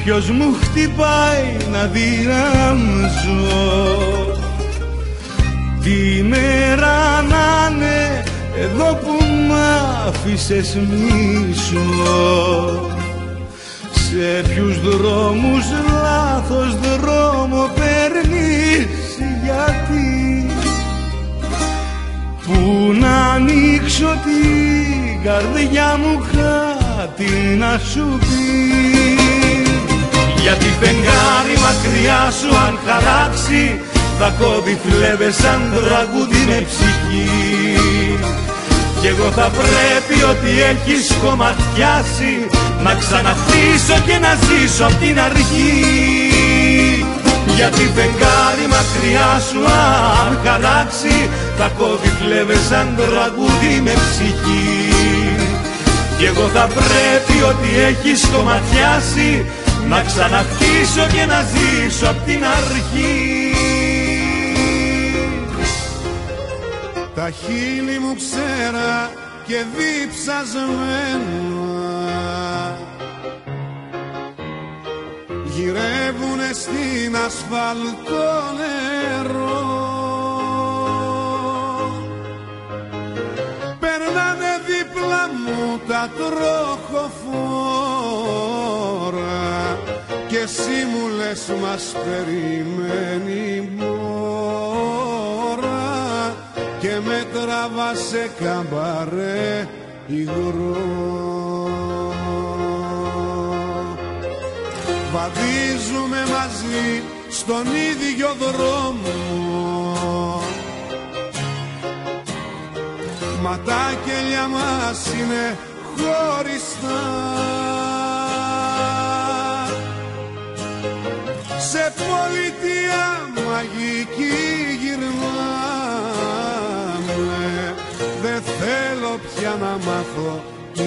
ποιος μου χτυπάει να διραμζώ. Τη μέρα να είναι εδώ που μ' άφησες μισό. Σε ποιους δρόμους λάθος δρόμο παίρνεις, γιατί? Πού να ανοίξω την καρδιά μου, κάτι να σου πει. Γιατί φεγγάρι μακριά σου αν χαράξει, θα κόβει φλέβες σαν τραγούδι με ψυχή. Κι εγώ θα πρέπει ό,τι έχεις κομματιάσει να ξαναχτίσω και να ζήσω απ' την αρχή. Γιατί φεγγάρι μακριά σου αν χαράξει, θα κόβει φλέβες σαν τραγούδι με ψυχή. Κι εγώ θα πρέπει ό,τι έχεις κομματιάσει να ξαναχτίσω και να ζήσω απ' την αρχή. Τα χείλη μου ξέρα και διψασμένα γυρεύουνε στην ασφαλτό νερό. Περνάνε δίπλα μου τα τροχοφόρα και εσύ μου λες μας περιμένει μόρα και με τραβά σε καμπαρέ υγρό. Βαδίζουμε μαζί στον ίδιο δρόμο, μα τα κελιά μας είναι χωριστά. Σε πολιτεία μαγική γυρνάμε, δεν θέλω πια να μάθω τι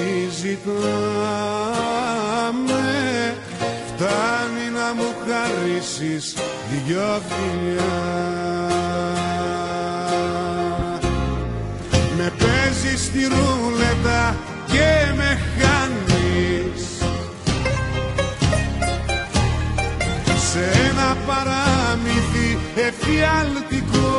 ζητάμε. Φτάνει να μου χαρίσεις δυο φιλιά. Με παίζεις στη ρούλετα και με χάνεις σε ένα παράμυθι εφιαλτικό.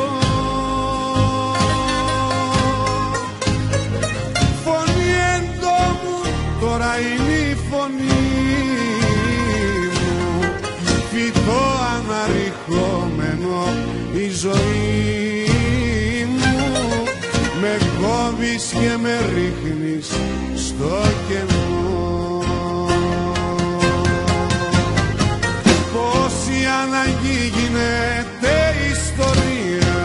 Φωνή εντόμου τώρα είναι η φωνή μου, φυτό αναρριχόμενο η ζωή μου. Με κόβεις και με ρίχνεις στο κενό. Πόση ανάγκη γίνεται ιστορία,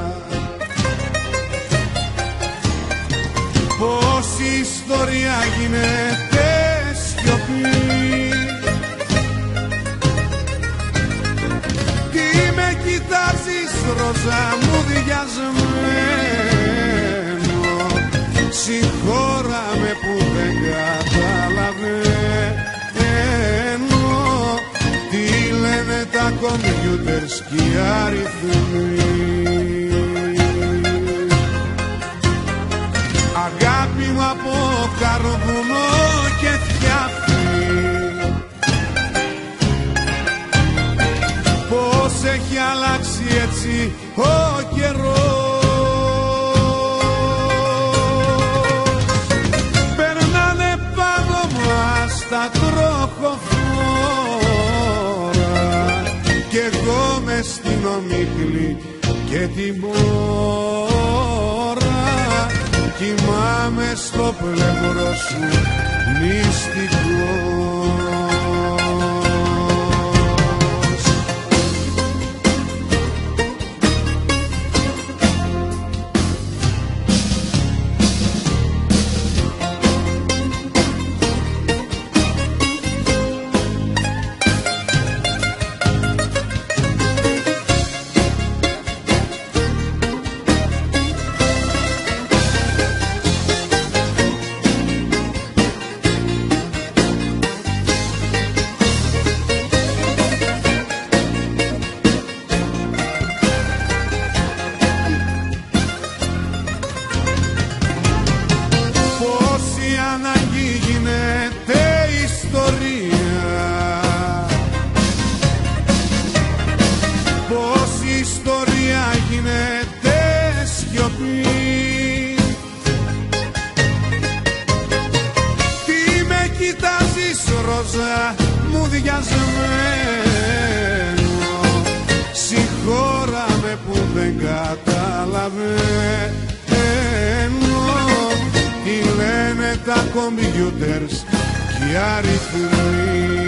πόση ιστορία γίνεται σιωπή. Τι με κοιτάζεις ρόζα μου διασμένο, συγχώραμε που δεν καταλαβαίνω τι λένε τα κομπιούτερς κι οι αριθμοί. Αγάπη μου από καρβουνό και φτιάχνει, πώς έχει αλλάξει έτσι ο καιρός. Περνάνε πάνω μας τα τροχοφόρα κι εγώ μες στην ομίχλη και την μπόρα κοιμάμαι στο πλευρό σου μυστικός. μουδιασμένο. Συγχώραμε που δεν καταλαβαίνω τι λένε τα κομπιούτερς και οι αριθμοί.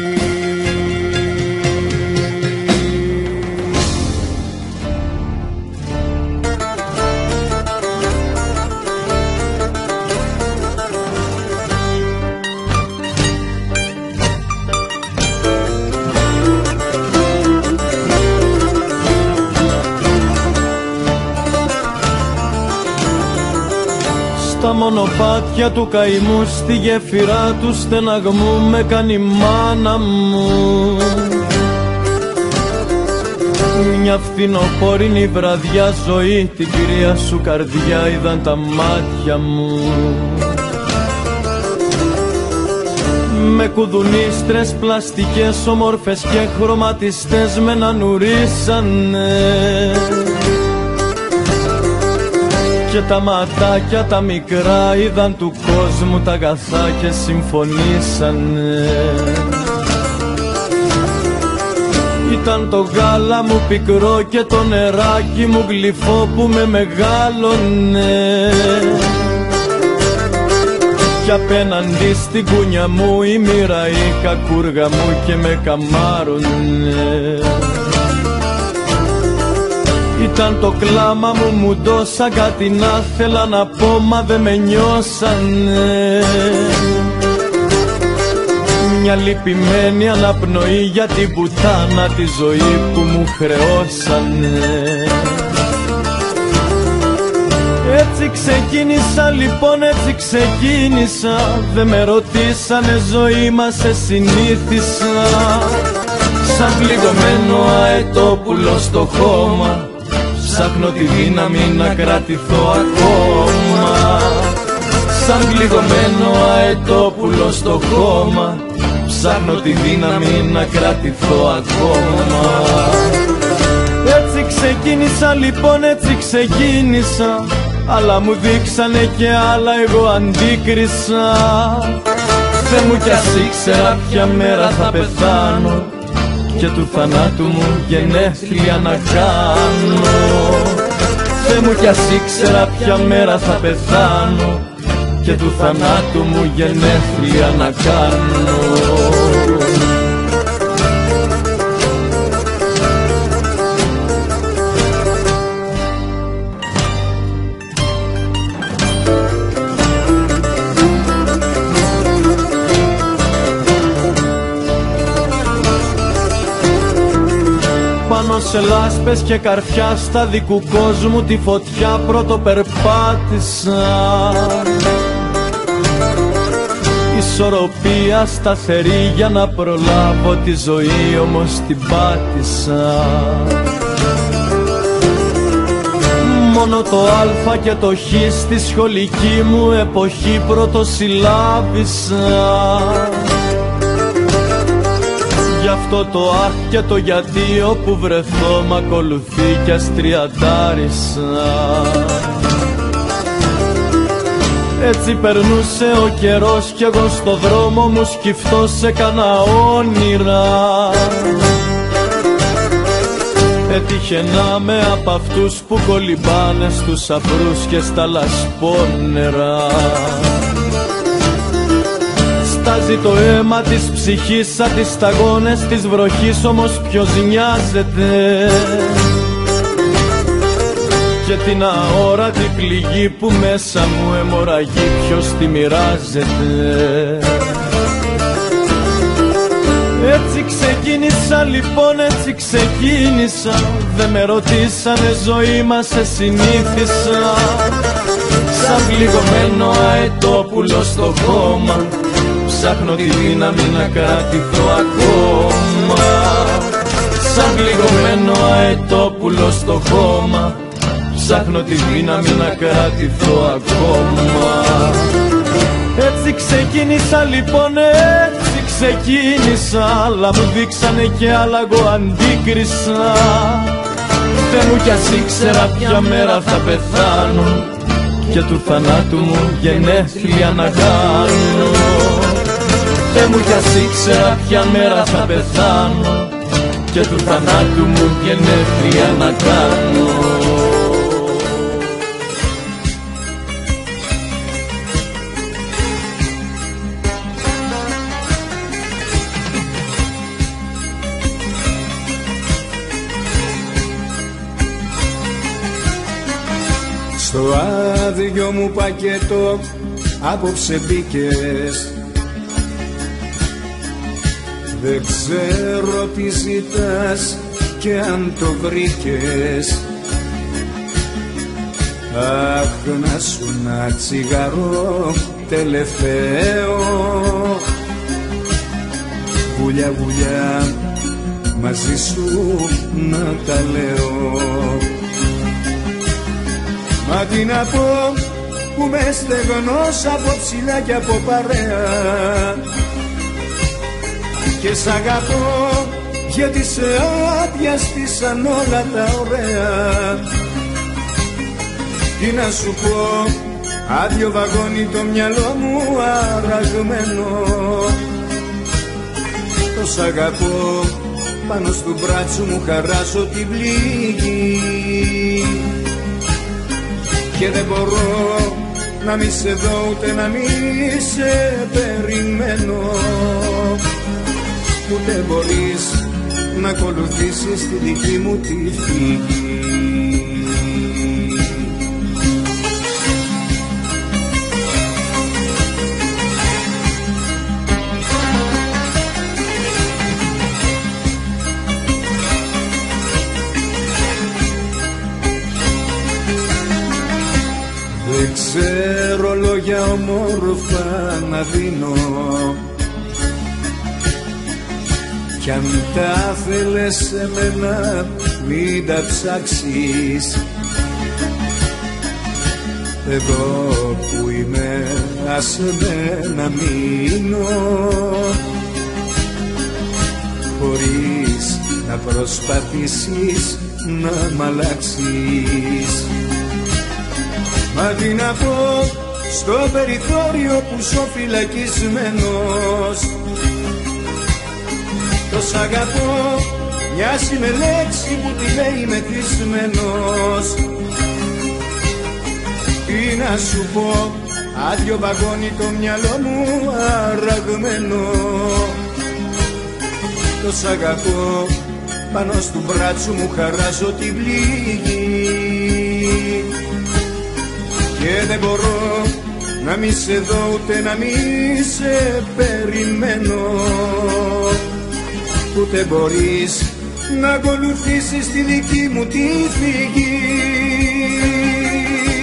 Στα μονοπάτια του καημού, στη γέφυρα του στεναγμού με κάνει η μάνα μου. Μια φθινοπόρινη βραδιά ζωή, την κυρία σου καρδιά είδαν τα μάτια μου. Με κουδουνίστρες πλαστικές όμορφες και χρωματιστές με να νουρίσανε. Και τα ματάκια τα μικρά είδαν του κόσμου τα αγαθά και συμφωνήσανε. Ήταν το γάλα μου πικρό και το νεράκι μου γλυφό που με μεγάλωνε. Κι απέναντι στην κούνια μου η μοίρα η κακούργα μου και με καμάρουνε. Ήταν το κλάμα μου, μου δώσαν κάτι να θέλα να πω μα δεν με νιώσανε. Μια λυπημένη αναπνοή για την πουτάνα τη ζωή που μου χρεώσανε. Έτσι ξεκίνησα λοιπόν, έτσι ξεκίνησα. Δεν με ρωτήσανε ζωή μας, σε συνήθισα. Σαν πληγωμένο αετόπουλο στο χώμα, ψάχνω τη δύναμη να κρατηθώ ακόμα. Σαν πληγωμένο αετόπουλο στο χώμα, ψάχνω τη δύναμη να κρατηθώ ακόμα. Έτσι ξεκίνησα λοιπόν, έτσι ξεκίνησα. Αλλά μου δείξανε και άλλα, εγώ αντίκρισα. Θεέ μου κι ας ήξερα ποια μέρα θα πεθάνω και του θανάτου μου γενέθλια να κάνω. Θεέ μου κι ας ήξερα ποια μέρα θα πεθάνω και του θανάτου μου γενέθλια να κάνω. Πάνω σε λάσπες και καρφιά στα δικού κόσμου τη φωτιά πρώτο περπάτησα. Ισορροπία σταθερή για να προλάβω τη ζωή, όμως την πάτησα. Μόνο το α και το χ στη σχολική μου εποχή πρώτο συλλάβησα. Γι' αυτό το αχ και το γιατί όπου βρεθώ μ' ακολουθεί κι ας τριαντάρισα. Έτσι περνούσε ο καιρός κι εγώ στο δρόμο μου σκυφτός έκανα όνειρα. Έτυχε να με απ' αυτούς που κολυμπάνε στους αφρούς και στα λασπόνερα. Στάζει το αίμα της ψυχής σαν τις σταγόνες της βροχής, όμως ποιος νοιάζεται. Και την αόρατη πληγή που μέσα μου αιμορραγεί, ποιος τη μοιράζεται. Έτσι ξεκίνησα λοιπόν, έτσι ξεκίνησα. Δεν με ρωτήσανε ζωή μας, σε συνήθισα. Σαν πληγωμένο αετόπουλο στο χώμα, ψάχνω τη δύναμη να κρατηθώ ακόμα. Σαν πληγωμένο αετόπουλο στο χώμα, ψάχνω τη δύναμη να κρατηθώ ακόμα. Έτσι ξεκίνησα λοιπόν, έτσι ξεκίνησα. Αλλά μου δείξανε και άλλα, εγώ αντίκρισα. Θεέ μου κι ας ήξερα ποια μέρα θα πεθάνω και του θανάτου μου γενέθλια να κάνω. Πες μου κι ας ήξερα ποια μέρα θα πεθάνω και του θανάτου μου γενέθλια να κάνω. Στο άδειο μου πακέτο απόψε μπήκες. Δεν ξέρω τι ζητάς και αν το βρήκες. Αχ, να σου ένα τσιγαρό τελευταίο. Βουλιά βουλιά μαζί σου να τα λέω. Μα τι να πω που με στεγνός από ψηλά και από παρέα. Και σ' αγαπώ γιατί σε άδειαστησαν όλα τα ωραία. Τι να σου πω, άδειο βαγόνι το μυαλό μου αραγμένο. Το σ' αγαπώ, πάνω στο μπράτσο μου χαράζω την πληγή. Και δεν μπορώ να μη σε δω ούτε να μη σε περιμένω. Ούτε μπορείς να ακολουθήσεις τη δική μου τη φυγή. Δεν ξέρω λόγια όμορφα να δίνω. Κι αν τα θέλες σε μένα μην τα ψάξεις. Εδώ που είμαι άσε με να μείνω, χωρίς να προσπαθήσεις να μ' αλλάξεις. Μα τι να πω στο περιθώριο που ζω φυλακισμένος. Το σ' αγαπώ μοιάζει με λέξη που τη λέει μεθυσμένος. Τι να σου πω, άδειο βαγόνι το μυαλό μου αραγμένο. Το σ' αγαπώ, πάνω στο μπράτσο μου χαράζω την πληγή. Και δεν μπορώ να μη σε δω ούτε να μη σε περιμένω. Ούτε μπορείς να ακολουθήσεις τη δική μου τη φυγή.